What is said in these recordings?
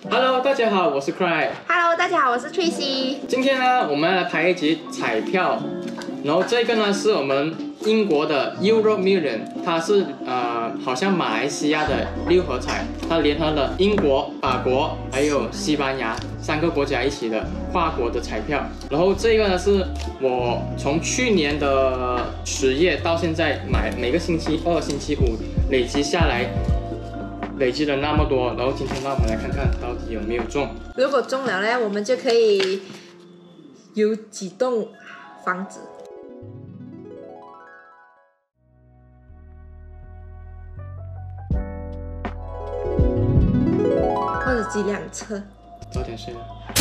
Hello， 大家好，我是 Cry。 Hello， 大家好，我是 Tracy。 今天呢，我们来拍一集彩票，然后这个呢是我们英国的 Euro Million， 它是好像马来西亚的六合彩，它联合了英国、法国还有西班牙3个国家一起的跨国的彩票。然后这个呢是我从去年的10月到现在买，每个星期2、星期5累积下来。累积了那么多，然后今天让我们来看看到底有没有中。 如果中了呢，我们就可以有几栋房子，或者几辆车。 早点睡了。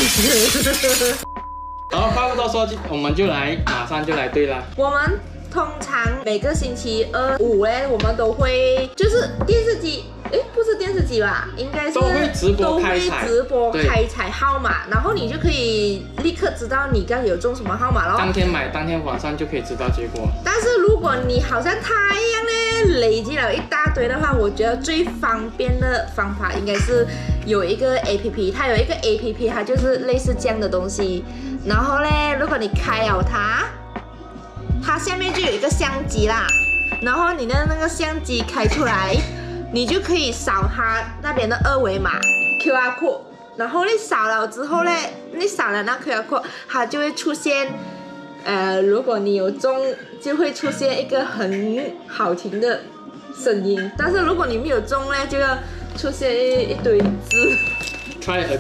好，话不多说，我们就马上就来对啦。 我们通常每个星期2、5呢，我们都会就是电视机。不是电视机吧？应该是都会直播开彩号码，然后你就可以立刻知道你刚有中什么号码咯。 当天买，当天晚上就可以知道结果。 但是如果你好像他一样呢，累积了一大堆的话，我觉得最方便的方法应该是有一个 APP， 它有一个 APP， 它就是类似这样的东西。然后呢，如果你开了它下面就有一个相机啦，然后你的那个相机开出来。你就可以扫它那边的2维码 QR code， 然后你扫了之后呢，你扫了那 QR code， 它就会出现，如果你有中，就会出现一个很好听的声音，但是如果你没有中呢，就要出现一堆字。 Try again 。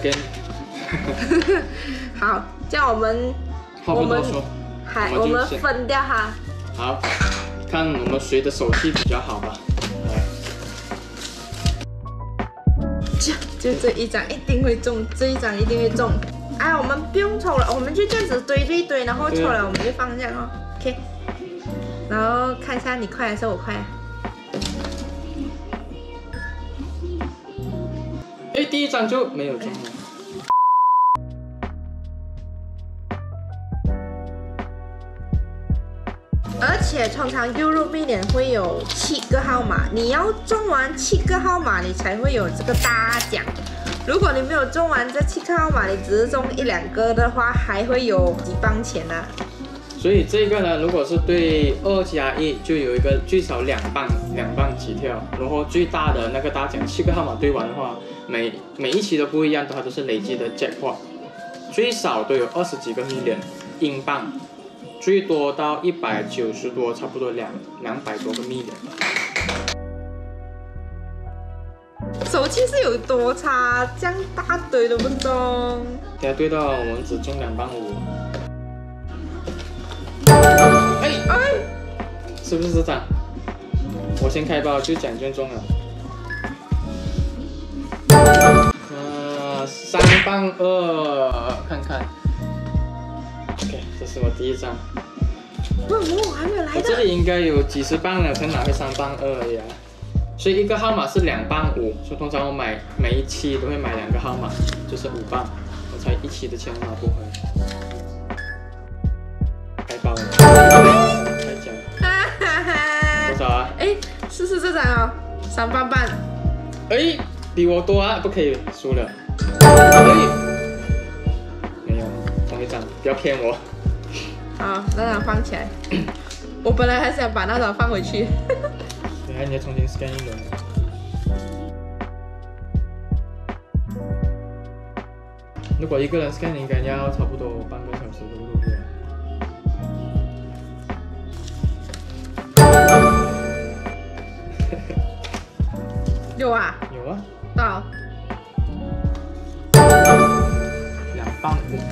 好，这样我们分掉它。 好，看我们谁的手气比较好吧。 就这一张一定会中，这一张一定会中。哎，我们不用抽了，我们就这样子堆，然后抽了我们就放这样哦。OK， 然后看一下你快还是我快？ 哎，第一张就没有中了。 而且通常 Euro Million 会有7个号码，你要中完7个号码，你才会有这个大奖。如果你没有中完这7个号码，你只是中1、2个的话，还会有几磅钱啊。 所以这个呢，如果是对2加1，就有一个最少2磅起跳，然后最大的那个大奖7个号码对完的话，每一期都不一样，它都是累积的 jackpot， 最少都有20几个 million 英镑。最多到190多，差不多200多个 million。 手气是有多差？这样大堆都不中。 等下对到我们只中2磅5。哎，是不是这张？我先开包就奖券中了。3磅2，看看。OK， 这是我第一张。 我还没有来的。 我这里应该有几十磅了，才拿回3磅2而已啊。所以一个号码是2磅5，所以通常我买每一期都会买2个号码，就是5磅，我才一期的钱拿不回来。开包了，开奖。多少啊？ 哎，试试这张哦，3磅半。 哎，比我多啊，不可以输了。没有，同一张，不要骗我。 好，那张放起来。我本来还想把那张放回去。 等下你要重新 scan 一轮。如果一个人 scan 应该要差不多半个小时的路途。 有啊。 有啊。 到。 2磅5。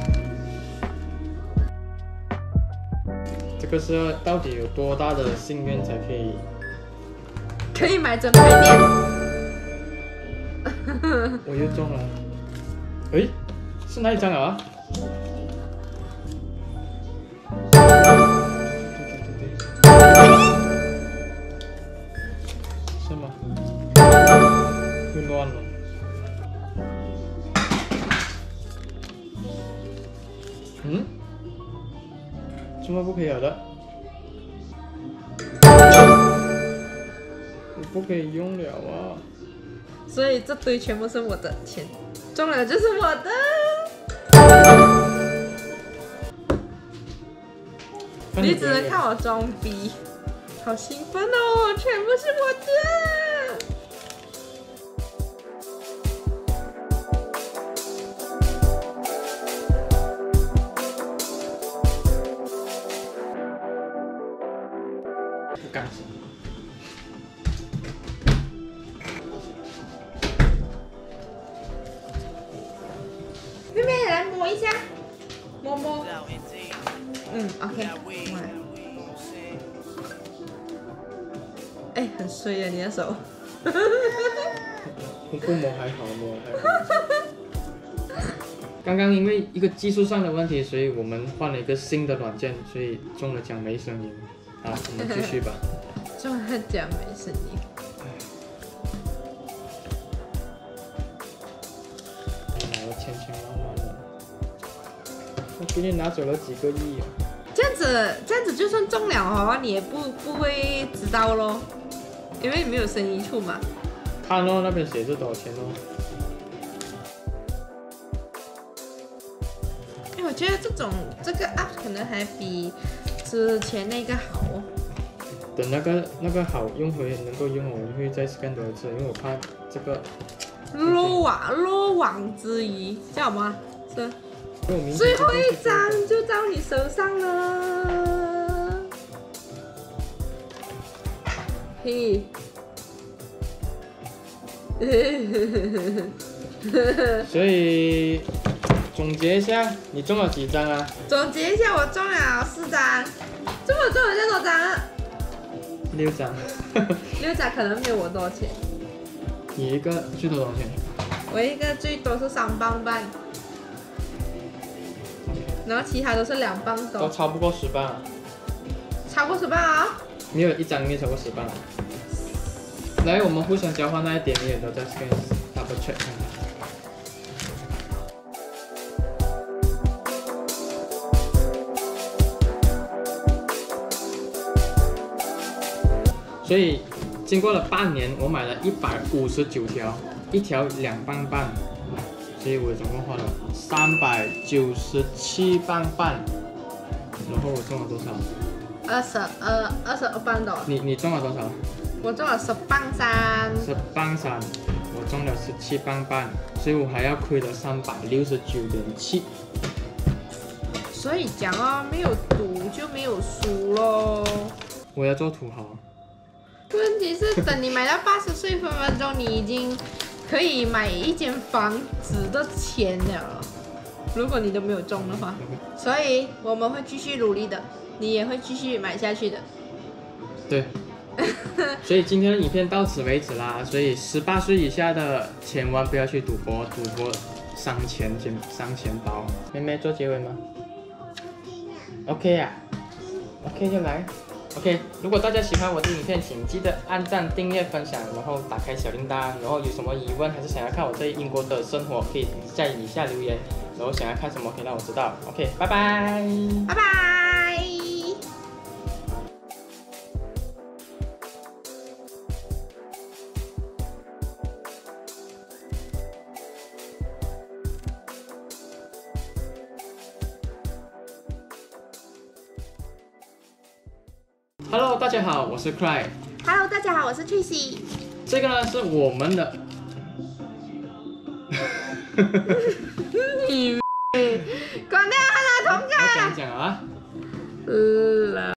这个是到底有多大的幸运才可以买整排店？ 我又中了。哎，是哪一张啊？是吗？又乱了。怎么不可以有的？我不可以用了啊！ 所以这堆全部是我的钱，中了就是我的。你只能看我装逼，好兴奋哦！全部是我的。 不敢。 妹妹来摸一下，摸摸。OK， 摸来。哎，很衰呀，你的手。 不摸还好，摸还好。刚刚因为一个技术上的问题，所以我们换了一个新的软件，所以中了奖没声音。好，我们继续吧。 中了奖没声音。 拿了千万的，我今天拿走了几个亿啊！ 这样子就算中了哦，你也不会知道咯，因为你没有生意处嘛。 看哦，那边写着多少钱哦。 哎，我觉得这个 app 可能还比之前那个好哦。 等那个好用回能够用，我会再 scan 多一次，因为我怕这个漏网之鱼叫什么？是。 最最后一张就到你手上了，嘿， 所以总结一下，你中了几张啊？ 总结一下，我中了4张，这么中了这多张 ？6张。 6张可能没有我多少钱。 你一个最多多少钱？ 我一个最多是3磅半。然后其他都是2磅多， 都超不过10磅啊！ 超过10磅啊！ 没有一张没超过10磅啊！来，我们互相交换那一点，你也都在 scan double check 看看。所以经过了半年，我买了159条，1条2磅半。所以我总共花了397磅半，然后我中了多少 ？22磅多。 你中了多少？ 我中了10磅3。 10磅3，我中了17磅半，所以我还要亏了369.7。 所以讲哦，没有赌就没有输咯。 我要做土豪。 问题是，等你买到80岁分分钟，你已经可以买一间房子的钱了，如果你都没有中的话，所以我们会继续努力的，你也会继续买下去的。 对，所以今天的影片到此为止啦。所以18岁以下的千万不要去赌博，赌博伤钱包。妹妹做结尾吗 ？OK 呀、OK 就来。OK， 如果大家喜欢我的影片，请记得按赞、订阅、分享，然后打开小铃铛。然后有什么疑问还是想要看我在英国的生活，可以在以下留言。然后想要看什么可以让我知道。OK， 拜拜。 拜拜。 Hello， 大家好，我是 Cry。Hello， 大家好，我是 Tracy。 这个呢是我们的。 关掉他的同感。 我讲啊。